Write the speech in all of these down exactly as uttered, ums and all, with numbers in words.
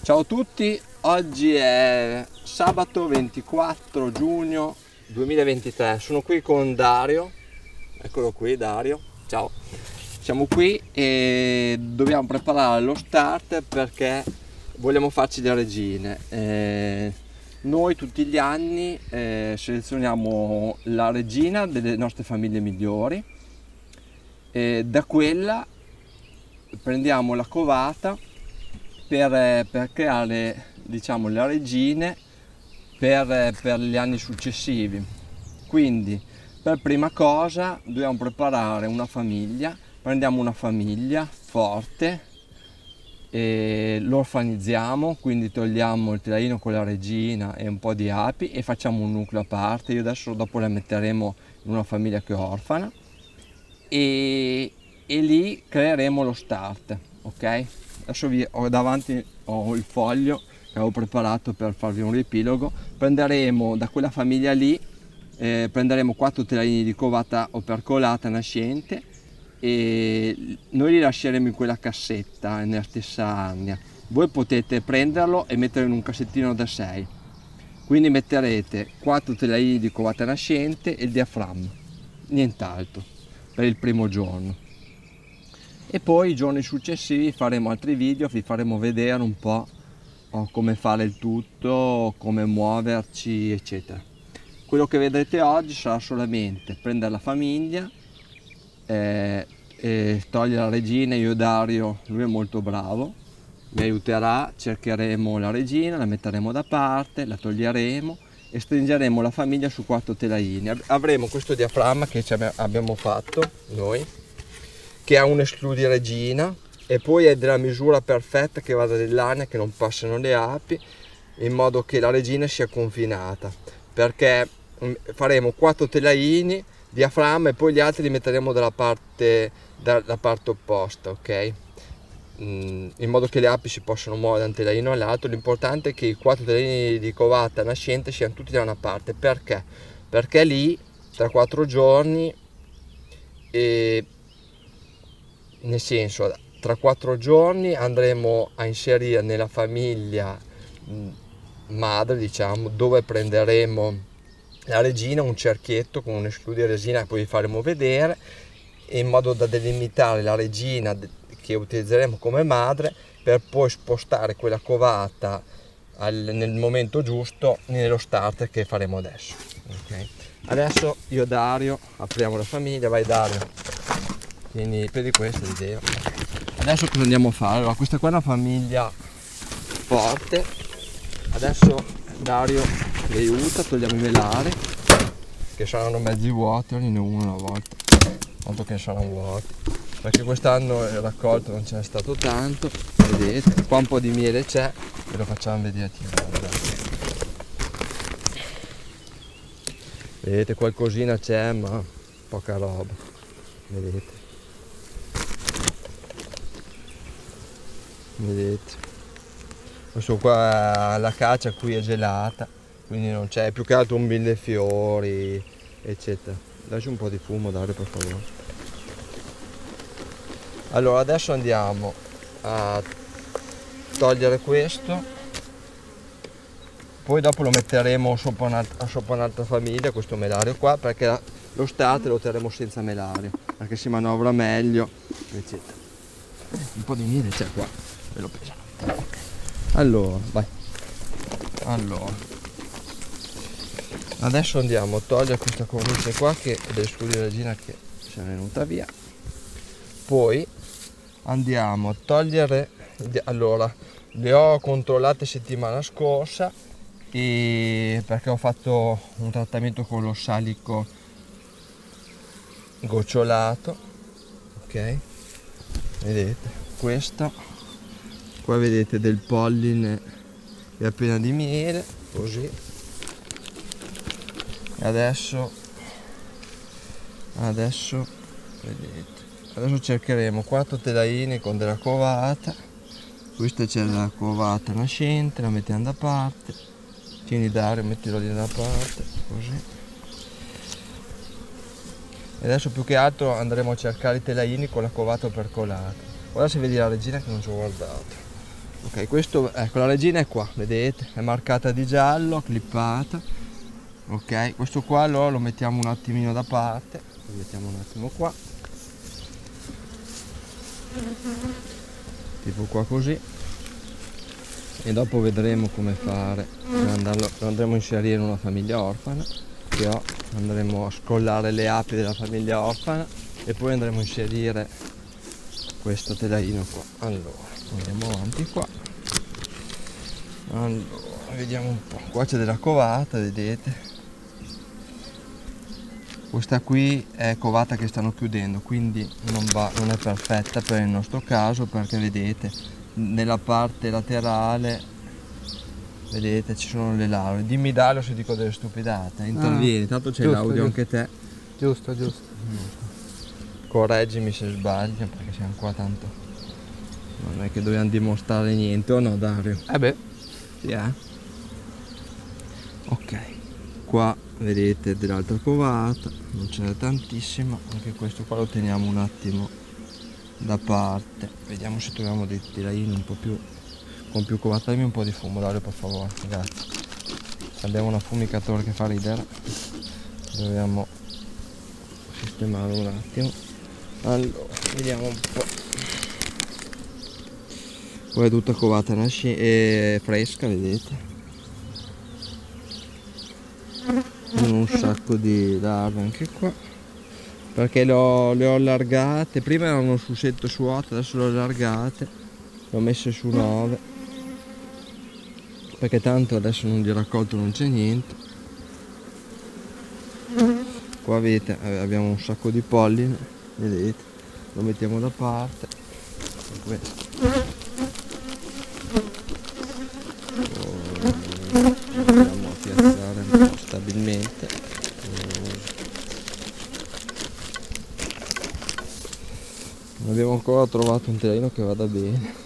Ciao a tutti, oggi è sabato ventiquattro giugno duemilaventitré, sono qui con Dario, eccolo qui Dario, ciao. Siamo qui e dobbiamo preparare lo start perché vogliamo farci le regine. Eh, noi tutti gli anni eh, selezioniamo la regina delle nostre famiglie migliori e da quella prendiamo la covata per, per creare, diciamo, le regine per, per gli anni successivi. Quindi per prima cosa dobbiamo preparare una famiglia, prendiamo una famiglia forte e lo orfanizziamo, quindi togliamo il telaino con la regina e un po' di api e facciamo un nucleo a parte. Io adesso dopo la metteremo in una famiglia che è orfana e, e lì creeremo lo start, ok? Adesso vi ho davanti ho il foglio che avevo preparato per farvi un riepilogo. Prenderemo da quella famiglia lì, eh, prenderemo quattro telaini di covata opercolata nascente e noi li lasceremo in quella cassetta nella stessa arnia. Voi potete prenderlo e metterlo in un cassettino da sei, quindi metterete quattro telaini di covata nascente e il diaframma, nient'altro per il primo giorno. E poi i giorni successivi faremo altri video, vi faremo vedere un po' come fare il tutto, come muoverci eccetera. Quello che vedrete oggi sarà solamente prendere la famiglia, eh, e togliere la regina. Io Dario, lui è molto bravo, mi aiuterà, cercheremo la regina, la metteremo da parte, la toglieremo e stringeremo la famiglia su quattro telaini. Avremo questo diaframma che abbiamo fatto noi, che ha un escludi regina e poi è della misura perfetta che va dall'arnia, che non passano le api, in modo che la regina sia confinata, perché faremo quattro telaini, diaframma, e poi gli altri li metteremo dalla parte, dalla parte opposta, ok? In modo che le api si possano muovere da un telaino all'altro. L'importante è che i quattro telaini di covata nascente siano tutti da una parte. Perché? Perché lì tra quattro giorni e nel senso tra quattro giorni andremo a inserire nella famiglia madre, diciamo, dove prenderemo la regina, un cerchietto con un escludio resina che poi vi faremo vedere, in modo da delimitare la regina che utilizzeremo come madre, per poi spostare quella covata al, nel momento giusto nello starter che faremo adesso, okay? Adesso io e Dario apriamo la famiglia. Vai Dario, quindi per questo l'idea. Adesso cosa andiamo a fare? Allora, questa qua è una famiglia forte. Adesso Dario mi aiuta, togliamo i melari che saranno mezzi vuoti, ognuno uno una volta, tanto che saranno vuoti perché quest'anno il raccolto non c'è stato tanto. Vedete qua un po' di miele c'è, ve lo facciamo vedere. Vedete qualcosina c'è, ma poca roba, vedete. Vedete, questo qua, la caccia qui è gelata, quindi non c'è, più che altro un millefiori eccetera. Lasci un po' di fumo, Dario, per favore. Allora adesso andiamo a togliere questo, poi dopo lo metteremo sopra un'altra, sopra un'altra famiglia, questo melario qua, perché la, lo starter lo terremo senza melario perché si manovra meglio eccetera. Un po' di miele c'è qua, ve lo pesano. Allora vai, allora adesso andiamo a togliere questa cornice qua che è dell'escludio regina che si è venuta via. Poi andiamo a togliere, allora le ho controllate settimana scorsa e perché ho fatto un trattamento con lo salico gocciolato, ok? Vedete questo qua, vedete del polline e appena di miele, così. E adesso adesso vedete, adesso cercheremo quattro telaini con della covata. Questa c'è la covata nascente, la mettiamo da parte. Tieni Dario, mettilo lì da parte, così. E adesso più che altro andremo a cercare i telaini con la covata percolata. Ora se vedi la regina che non ci ho guardato. Ok, questo, ecco, la regina è qua, vedete, è marcata di giallo, clippata. Ok, questo qua allora lo mettiamo un attimino da parte, lo mettiamo un attimo qua, tipo qua così, e dopo vedremo come fare, andarlo, lo andremo a inserire in una famiglia orfana, che ho, andremo a scollare le api della famiglia orfana e poi andremo a inserire questo telaino qua. Allora, andiamo avanti qua, allora, vediamo un po', qua c'è della covata, vedete. Questa qui è covata che stanno chiudendo, quindi non, va, non è perfetta per il nostro caso, perché vedete nella parte laterale, vedete, ci sono le larve. Dimmi Dario se dico delle stupidate, intervieni, ah, tanto c'è l'audio anche te. Giusto, giusto. Correggimi se sbaglio, perché siamo qua tanto, non è che dobbiamo dimostrare niente, o no Dario? Eh beh. Sì, eh? Ok, qua vedete dell'altra covata, non ce n'è tantissima, anche questo qua lo teniamo un attimo da parte. Vediamo se troviamo dei telaini un po' più con più covata. Dammi un po' di fumo Dario, per favore, grazie. Abbiamo un affumicatore che fa ridere, dobbiamo sistemare un attimo. Allora, vediamo un po'. Poi è tutta covata nasce e fresca, vedete, con un sacco di larve anche qua, perché le ho, le ho allargate. Prima erano su sette su otto, adesso le ho allargate, le ho messe su nove, perché tanto adesso non di raccolto non c'è niente. Qua vedete, abbiamo un sacco di polline, vedete, lo mettiamo da parte. Questo. Andiamo a piazzare un po' stabilmente. Non abbiamo ancora trovato un telaino che vada bene.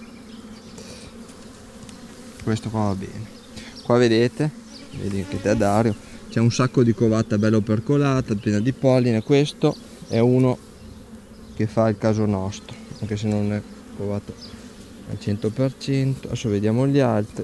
Questo qua va bene. Qua vedete, vedi che te Dario, c'è un sacco di covata bello percolata, piena di polline. Questo è uno che fa il caso nostro, anche se non è covato al cento per cento. Adesso vediamo gli altri.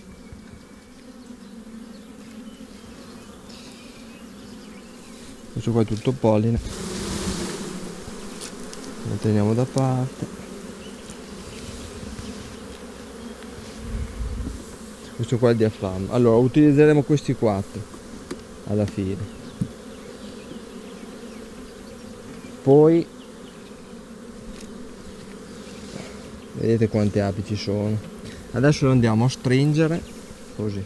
Questo qua è tutto polline, lo teniamo da parte. Questo qua è il diaframma. Allora utilizzeremo questi quattro alla fine, poi vedete quante api ci sono. Adesso lo andiamo a stringere così.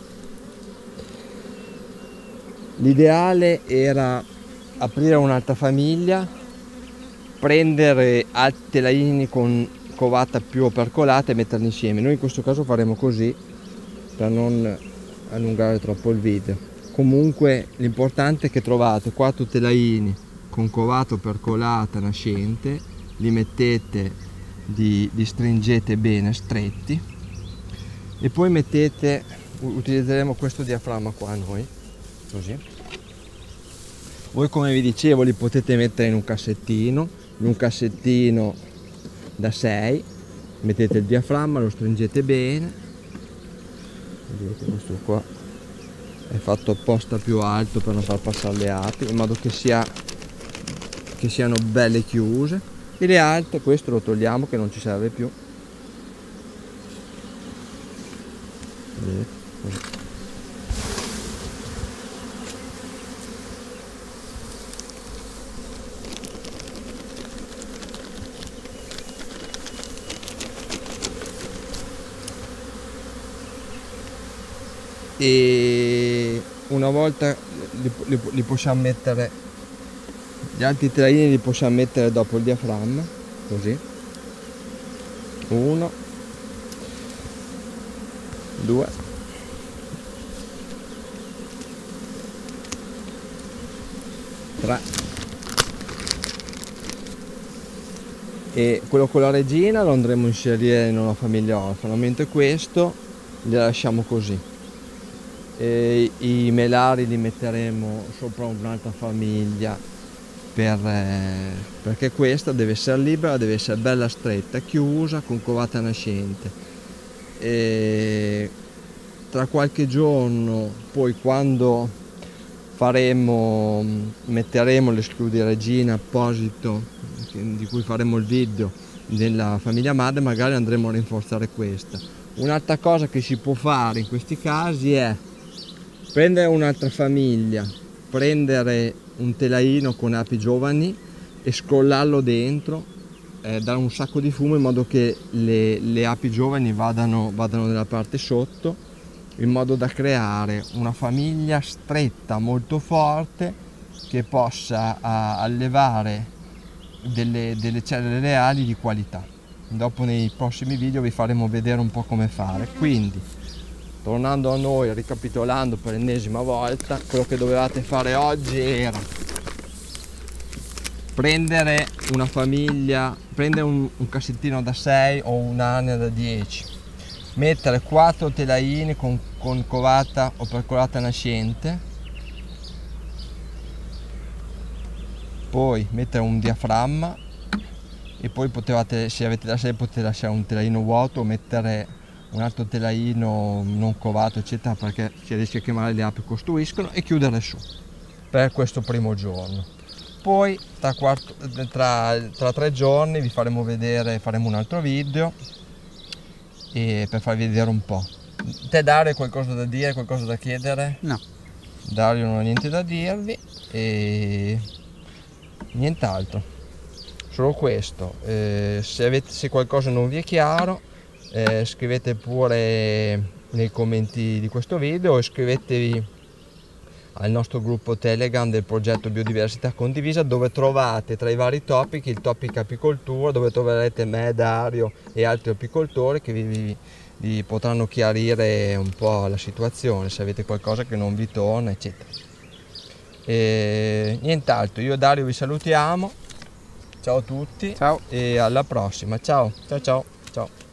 L'ideale era aprire un'altra famiglia, prendere altri telaini con covata più opercolata e metterli insieme. Noi in questo caso faremo così per non allungare troppo il video. Comunque l'importante è che trovate quattro telaini con covata opercolata nascente, li mettete, di, li stringete bene stretti e poi mettete, utilizzeremo questo diaframma qua noi, così. Voi, come vi dicevo, li potete mettere in un cassettino, in un cassettino da sei, mettete il diaframma, lo stringete bene. Vedete, questo qua è fatto apposta più alto per non far passare le api, in modo che, sia, che siano belle chiuse. E le altre, questo lo togliamo che non ci serve più. Vedete, così. E una volta li, li, li possiamo mettere, gli altri telaini li possiamo mettere dopo il diaframma, così, uno, due, tre, e quello con la regina lo andremo a inserire in una famiglia orfana, mentre questo li lasciamo così. E i melari li metteremo sopra un'altra famiglia per, eh, perché questa deve essere libera, deve essere bella stretta, chiusa, con covata nascente. E tra qualche giorno, poi quando faremo, metteremo l'escludi regina apposito di cui faremo il video della famiglia madre, magari andremo a rinforzare questa. Un'altra cosa che si può fare in questi casi è prendere un'altra famiglia, prendere un telaino con api giovani e scrollarlo dentro, eh, dare un sacco di fumo in modo che le, le api giovani vadano, vadano nella parte sotto, in modo da creare una famiglia stretta molto forte che possa uh, allevare delle, delle cellule reali di qualità. Dopo nei prossimi video vi faremo vedere un po' come fare. Quindi, tornando a noi, ricapitolando per l'ennesima volta, quello che dovevate fare oggi era prendere una famiglia, prendere un, un cassettino da sei o un'arnia da dieci, mettere quattro telaini con, con covata o percolata nascente, poi mettere un diaframma e poi potevate, se avete da sei, potete lasciare un telaino vuoto o mettere un altro telaino non covato eccetera, perché si rischia che magari le api costruiscono, e chiudere su per questo primo giorno. Poi tra, quarto, tra, tra tre giorni vi faremo vedere, faremo un altro video e per farvi vedere un po'. Te Dario, qualcosa da dire, qualcosa da chiedere? No. Dario non ha niente da dirvi e nient'altro, solo questo. Eh, se, avete, se qualcosa non vi è chiaro, eh, scrivete pure nei commenti di questo video o iscrivetevi al nostro gruppo Telegram del progetto Biodiversità Condivisa, dove trovate tra i vari topic il topic apicoltura, dove troverete me, Dario e altri apicoltori che vi, vi, vi potranno chiarire un po' la situazione, se avete qualcosa che non vi torna eccetera. E nient'altro, io e Dario vi salutiamo, ciao a tutti. Ciao. E alla prossima, ciao ciao ciao ciao.